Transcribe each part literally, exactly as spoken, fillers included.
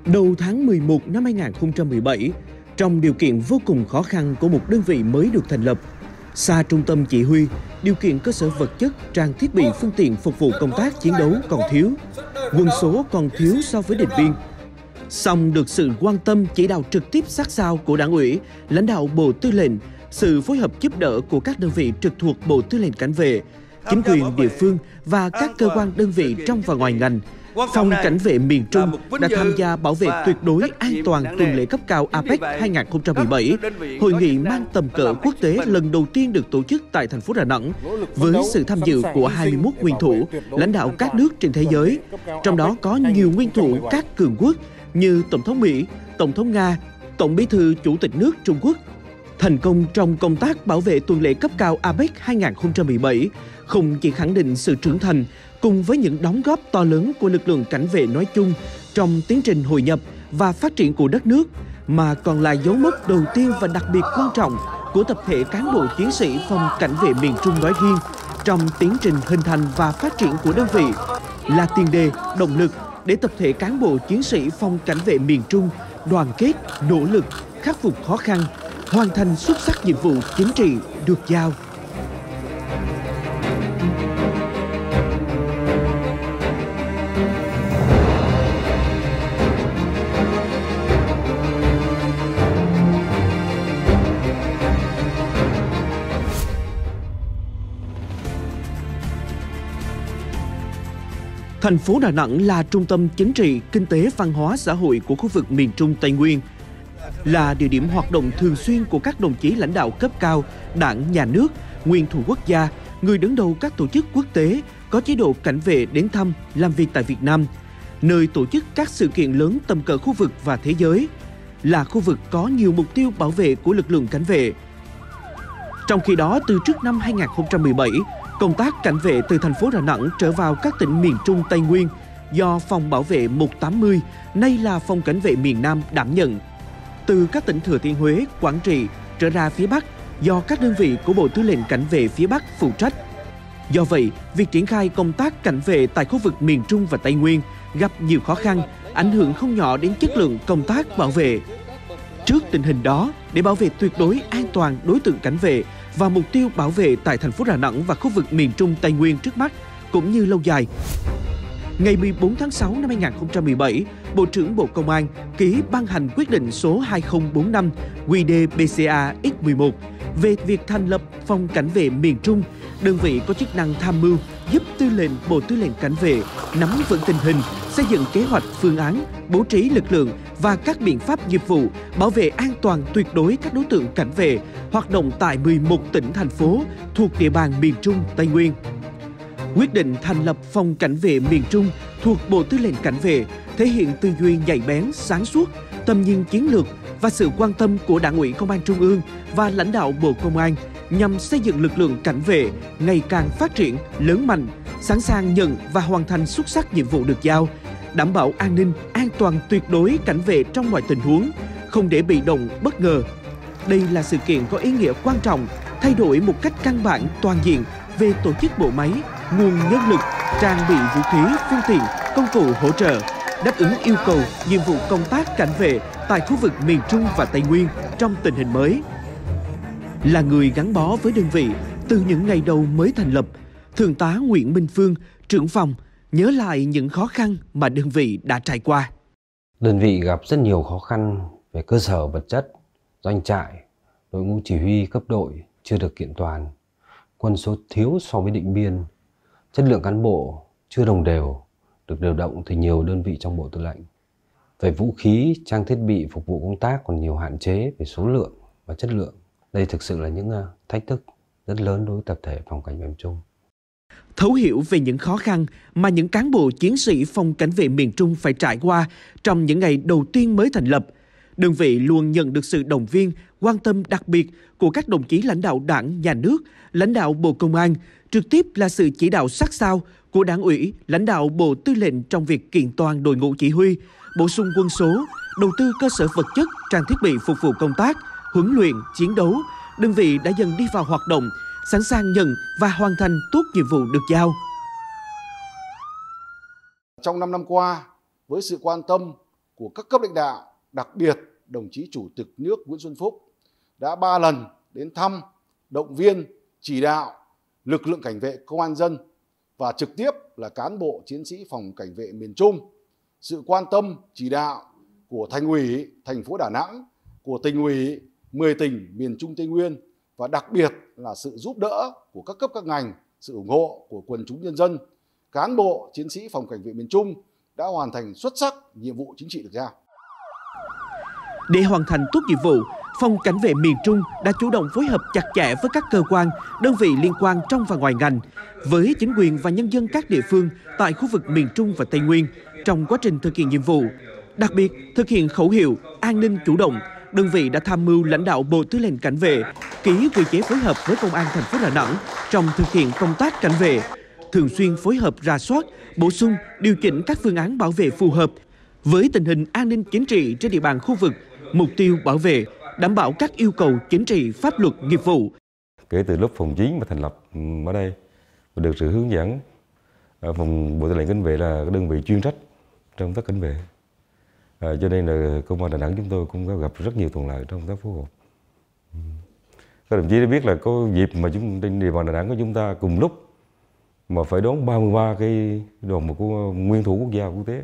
Đầu tháng mười một năm hai nghìn không trăm mười bảy, trong điều kiện vô cùng khó khăn của một đơn vị mới được thành lập, xa trung tâm chỉ huy, điều kiện cơ sở vật chất, trang thiết bị, phương tiện phục vụ công tác chiến đấu còn thiếu, quân số còn thiếu so với địch biên. Song được sự quan tâm chỉ đạo trực tiếp sát sao của Đảng ủy, lãnh đạo Bộ Tư lệnh, sự phối hợp giúp đỡ của các đơn vị trực thuộc Bộ Tư lệnh Cảnh vệ, chính quyền địa phương và các cơ quan đơn vị trong và ngoài ngành, Phòng Cảnh vệ miền Trung đã tham gia bảo vệ tuyệt đối an toàn tuần lễ cấp cao a pếch hai nghìn không trăm mười bảy, hội nghị mang tầm cỡ quốc tế lần đầu tiên được tổ chức tại thành phố Đà Nẵng, với sự tham dự của hai mươi mốt nguyên thủ, lãnh đạo các nước trên thế giới, trong đó có nhiều nguyên thủ các cường quốc như Tổng thống Mỹ, Tổng thống Nga, Tổng bí thư Chủ tịch nước Trung Quốc. Thành công trong công tác bảo vệ tuần lễ cấp cao a pếch hai nghìn không trăm mười bảy không chỉ khẳng định sự trưởng thành cùng với những đóng góp to lớn của lực lượng cảnh vệ nói chung trong tiến trình hội nhập và phát triển của đất nước, mà còn là dấu mốc đầu tiên và đặc biệt quan trọng của tập thể cán bộ chiến sĩ Phòng Cảnh vệ miền Trung nói riêng trong tiến trình hình thành và phát triển của đơn vị, là tiền đề, động lực để tập thể cán bộ chiến sĩ Phòng Cảnh vệ miền Trung đoàn kết, nỗ lực, khắc phục khó khăn, hoàn thành xuất sắc nhiệm vụ chính trị được giao. Thành phố Đà Nẵng là trung tâm chính trị, kinh tế, văn hóa, xã hội của khu vực miền Trung Tây Nguyên, là địa điểm hoạt động thường xuyên của các đồng chí lãnh đạo cấp cao, Đảng, Nhà nước, nguyên thủ quốc gia, người đứng đầu các tổ chức quốc tế có chế độ cảnh vệ đến thăm, làm việc tại Việt Nam, nơi tổ chức các sự kiện lớn tầm cỡ khu vực và thế giới, là khu vực có nhiều mục tiêu bảo vệ của lực lượng cảnh vệ. Trong khi đó, từ trước năm hai nghìn không trăm mười bảy, công tác cảnh vệ từ thành phố Đà Nẵng trở vào các tỉnh miền Trung Tây Nguyên do Phòng Bảo vệ một tám mươi, nay là Phòng Cảnh vệ miền Nam đảm nhận. Từ các tỉnh Thừa Thiên Huế, Quảng Trị trở ra phía Bắc do các đơn vị của Bộ Tư lệnh Cảnh vệ phía Bắc phụ trách. Do vậy, việc triển khai công tác cảnh vệ tại khu vực miền Trung và Tây Nguyên gặp nhiều khó khăn, ảnh hưởng không nhỏ đến chất lượng công tác bảo vệ. Trước tình hình đó, để bảo vệ tuyệt đối an toàn đối tượng cảnh vệ và mục tiêu bảo vệ tại thành phố Đà Nẵng và khu vực miền Trung Tây Nguyên trước mắt cũng như lâu dài, ngày mười bốn tháng sáu năm hai nghìn không trăm mười bảy, Bộ trưởng Bộ Công an ký ban hành quyết định số hai không bốn năm Q D B C A X mười một về việc thành lập Phòng Cảnh vệ miền Trung, đơn vị có chức năng tham mưu giúp Tư lệnh Bộ Tư lệnh Cảnh vệ nắm vững tình hình, xây dựng kế hoạch, phương án, bố trí lực lượng và các biện pháp nghiệp vụ bảo vệ an toàn tuyệt đối các đối tượng cảnh vệ hoạt động tại mười một tỉnh, thành phố thuộc địa bàn miền Trung Tây Nguyên. Quyết định thành lập Phòng Cảnh vệ miền Trung thuộc Bộ Tư lệnh Cảnh vệ thể hiện tư duy nhạy bén, sáng suốt, tầm nhìn chiến lược và sự quan tâm của Đảng ủy Công an Trung ương và lãnh đạo Bộ Công an nhằm xây dựng lực lượng cảnh vệ ngày càng phát triển, lớn mạnh, sẵn sàng nhận và hoàn thành xuất sắc nhiệm vụ được giao, đảm bảo an ninh, an toàn tuyệt đối cảnh vệ trong mọi tình huống, không để bị động, bất ngờ. Đây là sự kiện có ý nghĩa quan trọng, thay đổi một cách căn bản toàn diện về tổ chức bộ máy, nguồn nhân lực, trang bị vũ khí, phương tiện, công cụ hỗ trợ, đáp ứng yêu cầu, nhiệm vụ công tác cảnh vệ tại khu vực miền Trung và Tây Nguyên trong tình hình mới. Là người gắn bó với đơn vị từ những ngày đầu mới thành lập, Thượng tá Nguyễn Minh Phương, trưởng phòng, nhớ lại những khó khăn mà đơn vị đã trải qua. Đơn vị gặp rất nhiều khó khăn về cơ sở vật chất, doanh trại, đội ngũ chỉ huy cấp đội chưa được kiện toàn, quân số thiếu so với định biên, chất lượng cán bộ chưa đồng đều, được điều động từ nhiều đơn vị trong Bộ Tư lệnh. Về vũ khí, trang thiết bị phục vụ công tác còn nhiều hạn chế về số lượng và chất lượng. Đây thực sự là những thách thức rất lớn đối với tập thể Phòng Cảnh vệ miền Trung. Thấu hiểu về những khó khăn mà những cán bộ chiến sĩ Phòng Cảnh vệ miền Trung phải trải qua trong những ngày đầu tiên mới thành lập, đơn vị luôn nhận được sự động viên, quan tâm đặc biệt của các đồng chí lãnh đạo Đảng, Nhà nước, lãnh đạo Bộ Công an, trực tiếp là sự chỉ đạo sát sao của Đảng ủy, lãnh đạo Bộ Tư lệnh trong việc kiện toàn đội ngũ chỉ huy, bổ sung quân số, đầu tư cơ sở vật chất, trang thiết bị phục vụ công tác, huấn luyện, chiến đấu. Đơn vị đã dần đi vào hoạt động, sẵn sàng nhận và hoàn thành tốt nhiệm vụ được giao. Trong năm năm qua, với sự quan tâm, của các cấp lãnh đạo, đặc biệt đồng chí Chủ tịch nước Nguyễn Xuân Phúc đã ba lần đến thăm, động viên, chỉ đạo lực lượng cảnh vệ công an dân và trực tiếp là cán bộ chiến sĩ phòng cảnh vệ miền Trung. Sự quan tâm, chỉ đạo của Thành ủy thành phố Đà Nẵng, của Tỉnh ủy mười tỉnh miền Trung Tây Nguyên và đặc biệt là sự giúp đỡ của các cấp các ngành, sự ủng hộ của quần chúng nhân dân, cán bộ chiến sĩ phòng cảnh vệ miền Trung đã hoàn thành xuất sắc nhiệm vụ chính trị được giao. Để hoàn thành tốt nhiệm vụ, Phòng Cảnh vệ miền Trung đã chủ động phối hợp chặt chẽ với các cơ quan, đơn vị liên quan trong và ngoài ngành, với chính quyền và nhân dân các địa phương tại khu vực miền Trung và Tây Nguyên trong quá trình thực hiện nhiệm vụ. Đặc biệt, thực hiện khẩu hiệu an ninh chủ động, đơn vị đã tham mưu lãnh đạo Bộ Tư lệnh Cảnh vệ ký quy chế phối hợp với Công an thành phố Đà Nẵng trong thực hiện công tác cảnh vệ, thường xuyên phối hợp rà soát, bổ sung, điều chỉnh các phương án bảo vệ phù hợp với tình hình an ninh chính trị trên địa bàn khu vực, mục tiêu bảo vệ, đảm bảo các yêu cầu chính trị, pháp luật, nghiệp vụ. Kể từ lúc phòng chín mà thành lập ở đây, được sự hướng dẫn, phòng Bộ Tư lệnh Cảnh vệ là đơn vị chuyên trách trong công tác cảnh vệ. À, cho nên là Công an Đà Nẵng chúng tôi cũng có gặp rất nhiều thuận lợi trong công tác phối hợp. Các đồng chí đã biết là có dịp mà chúng trên địa bàn Đà Nẵng của chúng ta cùng lúc mà phải đón ba mươi ba cái đoàn một của nguyên thủ quốc gia quốc tế,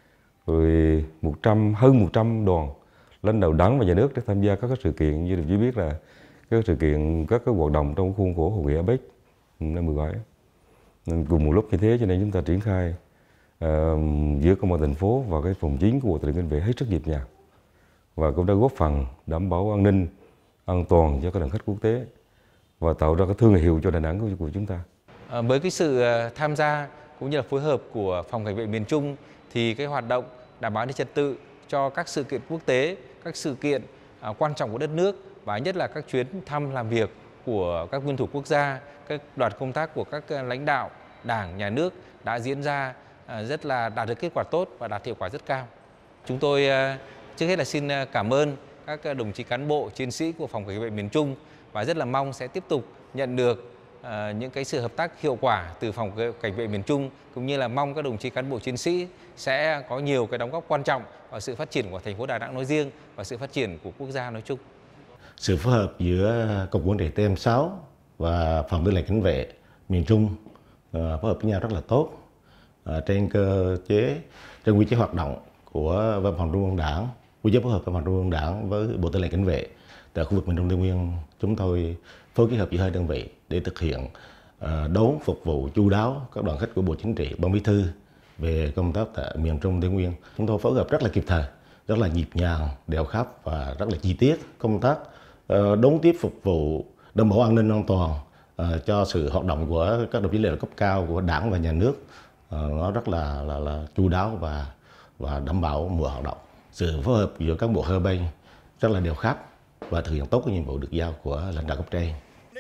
rồi một trăm hơn một trăm đoàn lãnh đạo đảng và nhà nước để tham gia các sự kiện. Như đồng chí biết là các sự kiện, các cái hoạt động trong khuôn khổ hội nghị a pếch năm mười bảy. Nên cùng một lúc như thế cho nên chúng ta triển khai uh, giữa Công an thành phố và cái phòng chín của Bộ Tư lệnh Cảnh vệ hết sức nhịp nhàng và cũng đã góp phần đảm bảo an ninh, an toàn cho các đoàn khách quốc tế và tạo ra cái thương hiệu cho Đà Nẵng của, của chúng ta. À, với cái sự tham gia cũng như là phối hợp của Phòng Cảnh vệ miền Trung thì cái hoạt động đảm bảo an ninh trật tự cho các sự kiện quốc tế, các sự kiện à, quan trọng của đất nước và nhất là các chuyến thăm làm việc của các nguyên thủ quốc gia, các đoàn công tác của các lãnh đạo Đảng, Nhà nước đã diễn ra à, rất là đạt được kết quả tốt và đạt hiệu quả rất cao. Chúng tôi à, trước hết là xin cảm ơn các đồng chí cán bộ, chiến sĩ của Phòng Cảnh vệ miền Trung và rất là mong sẽ tiếp tục nhận được à, những cái sự hợp tác hiệu quả từ Phòng Cảnh vệ miền Trung, cũng như là mong các đồng chí cán bộ chiến sĩ sẽ có nhiều cái đóng góp quan trọng vào sự phát triển của thành phố Đà Nẵng nói riêng và sự phát triển của quốc gia nói chung. Sự phối hợp giữa Cục Quản trị T M sáu và Phòng Tư lệnh Cảnh vệ miền Trung uh, phối hợp với nhau rất là tốt uh, trên cơ chế, trên quy chế hoạt động của Văn phòng Trung ương Đảng, quy chế phối hợp Văn phòng Trung ương Đảng với Bộ Tư lệnh Cảnh vệ tại khu vực miền Trung Tây Nguyên. Chúng tôi phối kết hợp giữa hai đơn vị để thực hiện uh, đón phục vụ chu đáo các đoàn khách của Bộ Chính trị, Ban Bí thư về công tác tại miền Trung Tây Nguyên. Chúng tôi phối hợp rất là kịp thời, rất là nhịp nhàng, đều khắp và rất là chi tiết công tác uh, đón tiếp phục vụ đảm bảo an ninh an toàn uh, cho sự hoạt động của các đồng chí lãnh đạo cấp cao của Đảng và Nhà nước. Uh, nó rất là là, là chu đáo và và đảm bảo mọi hoạt động. Sự phối hợp giữa các bộ hai bên rất là đều khắp và thực hiện tốt cái nhiệm vụ được giao của lãnh đạo cấp trên.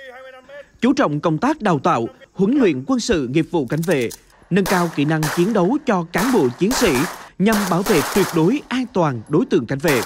Chú trọng công tác đào tạo, huấn luyện quân sự nghiệp vụ cảnh vệ, nâng cao kỹ năng chiến đấu cho cán bộ chiến sĩ nhằm bảo vệ tuyệt đối an toàn đối tượng cảnh vệ.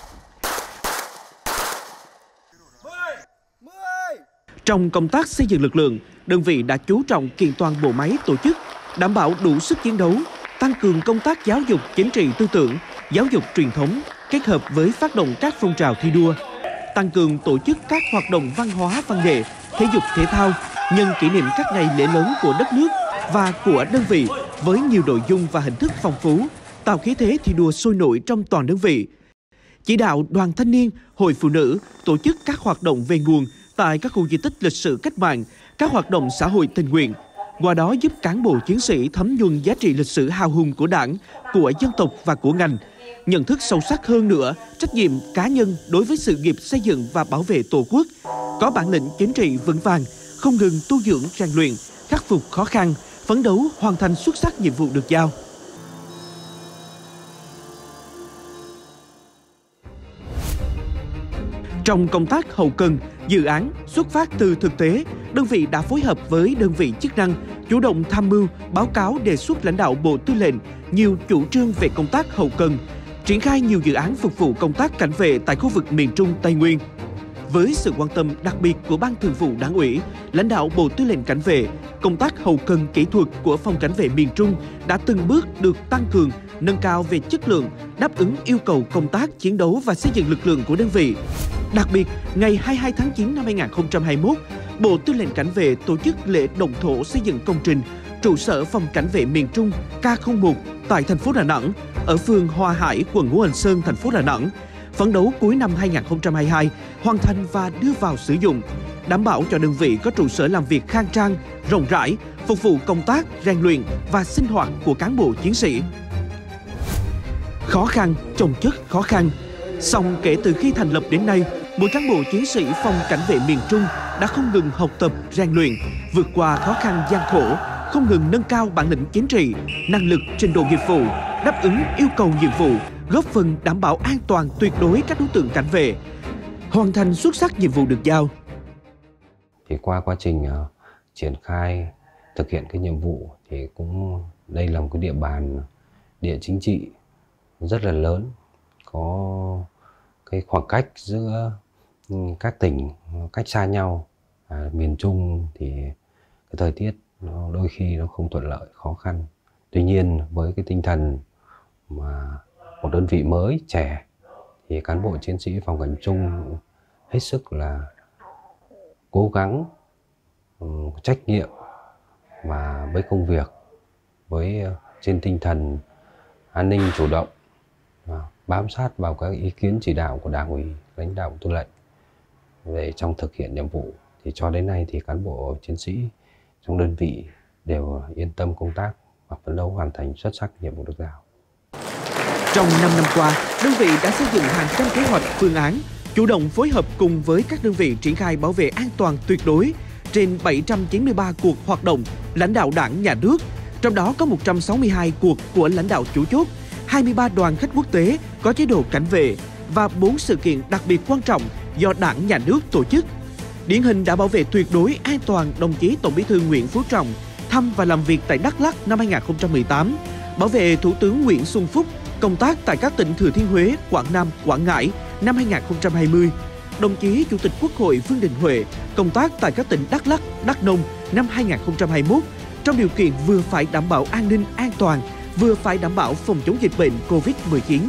Trong công tác xây dựng lực lượng, đơn vị đã chú trọng kiện toàn bộ máy tổ chức, đảm bảo đủ sức chiến đấu, tăng cường công tác giáo dục chính trị tư tưởng, giáo dục truyền thống, kết hợp với phát động các phong trào thi đua, tăng cường tổ chức các hoạt động văn hóa văn nghệ, thể dục thể thao, nhân kỷ niệm các ngày lễ lớn của đất nước và của đơn vị với nhiều nội dung và hình thức phong phú, tạo khí thế thi đua sôi nổi trong toàn đơn vị. Chỉ đạo đoàn thanh niên, hội phụ nữ tổ chức các hoạt động về nguồn tại các khu di tích lịch sử cách mạng, các hoạt động xã hội tình nguyện, qua đó giúp cán bộ chiến sĩ thấm nhuần giá trị lịch sử hào hùng của Đảng, của dân tộc và của ngành, nhận thức sâu sắc hơn nữa trách nhiệm cá nhân đối với sự nghiệp xây dựng và bảo vệ Tổ quốc, có bản lĩnh chính trị vững vàng, không ngừng tu dưỡng rèn luyện, khắc phục khó khăn, phấn đấu hoàn thành xuất sắc nhiệm vụ được giao. Trong công tác hậu cần, dự án xuất phát từ thực tế, đơn vị đã phối hợp với đơn vị chức năng, chủ động tham mưu, báo cáo đề xuất lãnh đạo Bộ Tư lệnh nhiều chủ trương về công tác hậu cần, triển khai nhiều dự án phục vụ công tác cảnh vệ tại khu vực miền Trung Tây Nguyên. Với sự quan tâm đặc biệt của Ban Thường vụ Đảng ủy, lãnh đạo Bộ Tư lệnh Cảnh vệ, công tác hậu cần kỹ thuật của Phòng Cảnh vệ miền Trung đã từng bước được tăng cường, nâng cao về chất lượng, đáp ứng yêu cầu công tác chiến đấu và xây dựng lực lượng của đơn vị. Đặc biệt, ngày hai mươi hai tháng chín năm hai nghìn không trăm hai mươi mốt, Bộ Tư lệnh Cảnh vệ tổ chức lễ động thổ xây dựng công trình trụ sở Phòng Cảnh vệ miền Trung K không một tại thành phố Đà Nẵng, ở phường Hòa Hải, quận Ngũ Hành Sơn, thành phố Đà Nẵng. Phấn đấu cuối năm hai nghìn không trăm hai mươi hai hoàn thành và đưa vào sử dụng, đảm bảo cho đơn vị có trụ sở làm việc khang trang, rộng rãi, phục vụ công tác, rèn luyện và sinh hoạt của cán bộ chiến sĩ. Khó khăn chồng chất khó khăn, song kể từ khi thành lập đến nay, mỗi cán bộ chiến sĩ Phòng Cảnh vệ miền Trung đã không ngừng học tập, rèn luyện, vượt qua khó khăn gian khổ, không ngừng nâng cao bản lĩnh chính trị, năng lực, trình độ nghiệp vụ, đáp ứng yêu cầu nhiệm vụ, góp phần đảm bảo an toàn tuyệt đối các đối tượng cảnh vệ, hoàn thành xuất sắc nhiệm vụ được giao. Thì qua quá trình uh, triển khai thực hiện cái nhiệm vụ thì cũng đây là một cái địa bàn địa chính trị rất là lớn, có cái khoảng cách giữa các tỉnh cách xa nhau. À, miền Trung thì cái thời tiết nó đôi khi nó không thuận lợi, khó khăn. Tuy nhiên với cái tinh thần mà một đơn vị mới trẻ thì cán bộ chiến sĩ Phòng Cảnh Trung hết sức là cố gắng, trách nhiệm và với công việc, với trên tinh thần an ninh chủ động, bám sát vào các ý kiến chỉ đạo của Đảng ủy, lãnh đạo Tư lệnh về trong thực hiện nhiệm vụ. Thì cho đến nay thì cán bộ chiến sĩ trong đơn vị đều yên tâm công tác và phấn đấu hoàn thành xuất sắc nhiệm vụ được giao. Trong năm năm qua, đơn vị đã xây dựng hàng trăm kế hoạch, phương án, chủ động phối hợp cùng với các đơn vị triển khai bảo vệ an toàn tuyệt đối trên bảy trăm chín mươi ba cuộc hoạt động lãnh đạo Đảng, Nhà nước, trong đó có một trăm sáu mươi hai cuộc của lãnh đạo chủ chốt, hai mươi ba đoàn khách quốc tế có chế độ cảnh vệ và bốn sự kiện đặc biệt quan trọng do Đảng, Nhà nước tổ chức. Điển hình đã bảo vệ tuyệt đối an toàn đồng chí Tổng Bí thư Nguyễn Phú Trọng thăm và làm việc tại Đắk Lắk năm hai nghìn không trăm mười tám, bảo vệ Thủ tướng Nguyễn Xuân Phúc công tác tại các tỉnh Thừa Thiên Huế, Quảng Nam, Quảng Ngãi năm hai nghìn không trăm hai mươi, đồng chí Chủ tịch Quốc hội Vương Đình Huệ công tác tại các tỉnh Đắk Lắk, Đắk Nông năm hai nghìn không trăm hai mươi mốt trong điều kiện vừa phải đảm bảo an ninh an toàn, vừa phải đảm bảo phòng chống dịch bệnh Covid mười chín.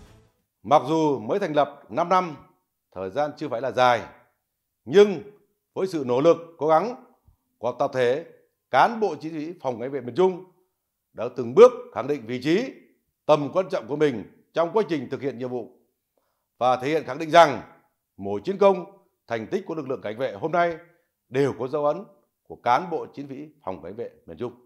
Mặc dù mới thành lập năm năm, thời gian chưa phải là dài, nhưng với sự nỗ lực, cố gắng của tập thể cán bộ chiến sĩ Phòng Cảnh vệ miền Trung đã từng bước khẳng định vị trí, tầm quan trọng của mình trong quá trình thực hiện nhiệm vụ và thể hiện khẳng định rằng mỗi chiến công, thành tích của lực lượng cảnh vệ hôm nay đều có dấu ấn của cán bộ chiến sĩ Phòng Cảnh vệ miền Trung.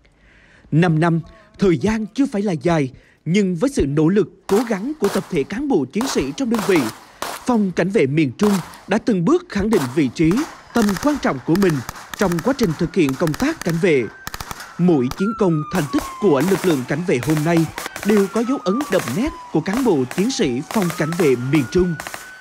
Năm năm, thời gian chưa phải là dài, nhưng với sự nỗ lực, cố gắng của tập thể cán bộ chiến sĩ trong đơn vị, Phòng Cảnh vệ miền Trung đã từng bước khẳng định vị trí, tầm quan trọng của mình trong quá trình thực hiện công tác cảnh vệ. Mỗi chiến công, thành tích của lực lượng cảnh vệ hôm nay đều có dấu ấn đậm nét của cán bộ chiến sĩ Phòng Cảnh vệ miền Trung.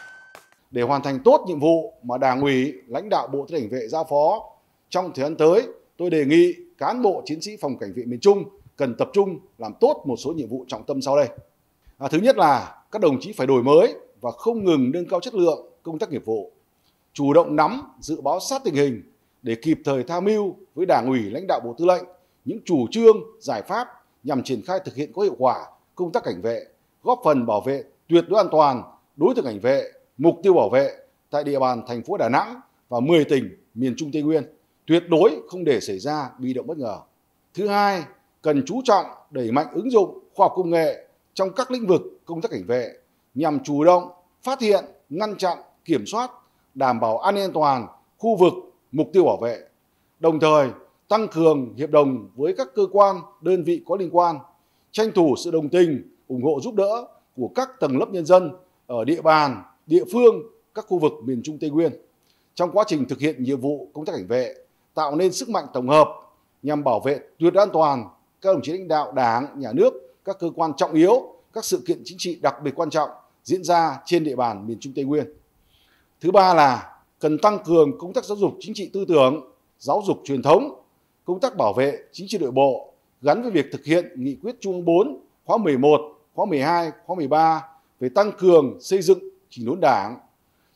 Để hoàn thành tốt nhiệm vụ mà Đảng ủy, lãnh đạo Bộ Tư lệnh Cảnh vệ giao phó, trong thời gian tới, tôi đề nghị cán bộ chiến sĩ Phòng Cảnh vệ miền Trung cần tập trung làm tốt một số nhiệm vụ trọng tâm sau đây. À, thứ nhất là các đồng chí phải đổi mới và không ngừng nâng cao chất lượng công tác nghiệp vụ, chủ động nắm, dự báo sát tình hình để kịp thời tham mưu với Đảng ủy, lãnh đạo Bộ Tư lệnh những chủ trương, giải pháp nhằm triển khai thực hiện có hiệu quả công tác cảnh vệ, góp phần bảo vệ tuyệt đối an toàn đối tượng cảnh vệ, mục tiêu bảo vệ tại địa bàn thành phố Đà Nẵng và mười tỉnh miền Trung Tây Nguyên, tuyệt đối không để xảy ra bị động bất ngờ. Thứ hai, cần chú trọng đẩy mạnh ứng dụng khoa học công nghệ trong các lĩnh vực công tác cảnh vệ nhằm chủ động phát hiện, ngăn chặn, kiểm soát, đảm bảo an ninh an toàn khu vực mục tiêu bảo vệ. Đồng thời, tăng cường hiệp đồng với các cơ quan, đơn vị có liên quan, tranh thủ sự đồng tình, ủng hộ giúp đỡ của các tầng lớp nhân dân ở địa bàn, địa phương, các khu vực miền Trung Tây Nguyên trong quá trình thực hiện nhiệm vụ công tác cảnh vệ, tạo nên sức mạnh tổng hợp nhằm bảo vệ tuyệt đối an toàn các đồng chí lãnh đạo Đảng, Nhà nước, các cơ quan trọng yếu, các sự kiện chính trị đặc biệt quan trọng diễn ra trên địa bàn miền Trung Tây Nguyên. Thứ ba là cần tăng cường công tác giáo dục chính trị tư tưởng, giáo dục truyền thống, công tác bảo vệ chính trị nội bộ gắn với việc thực hiện nghị quyết Trung ương bốn khóa mười một, khóa mười hai, khóa mười ba về tăng cường xây dựng chỉnh đốn Đảng,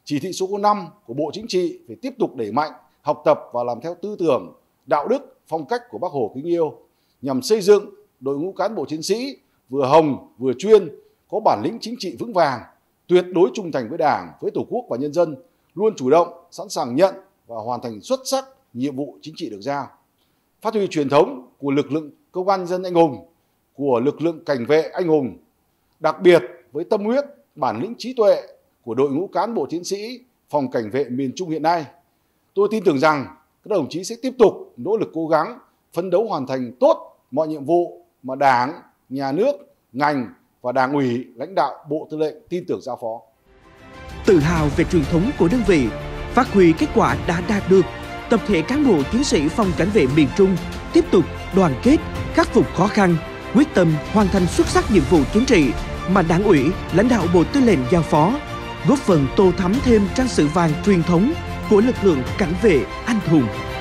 Chỉ thị số năm của Bộ Chính trị phải tiếp tục đẩy mạnh học tập và làm theo tư tưởng, đạo đức, phong cách của Bác Hồ kính yêu nhằm xây dựng đội ngũ cán bộ chiến sĩ vừa hồng vừa chuyên, có bản lĩnh chính trị vững vàng, tuyệt đối trung thành với Đảng, với Tổ quốc và nhân dân, luôn chủ động, sẵn sàng nhận và hoàn thành xuất sắc nhiệm vụ chính trị được giao. Phát huy truyền thống của lực lượng công an nhân dân anh hùng, của lực lượng cảnh vệ anh hùng, đặc biệt với tâm huyết, bản lĩnh trí tuệ của đội ngũ cán bộ chiến sĩ phòng cảnh vệ miền Trung hiện nay. Tôi tin tưởng rằng các đồng chí sẽ tiếp tục nỗ lực cố gắng, phấn đấu hoàn thành tốt mọi nhiệm vụ mà Đảng, Nhà nước, ngành và Đảng ủy, lãnh đạo Bộ Tư lệnh tin tưởng giao phó. Tự hào về truyền thống của đơn vị, phát huy kết quả đã đạt được, tập thể cán bộ chiến sĩ phòng cảnh vệ miền Trung tiếp tục đoàn kết, khắc phục khó khăn, quyết tâm hoàn thành xuất sắc nhiệm vụ chính trị mà Đảng ủy, lãnh đạo Bộ Tư lệnh giao phó, góp phần tô thắm thêm trang sử vàng truyền thống của lực lượng cảnh vệ anh hùng.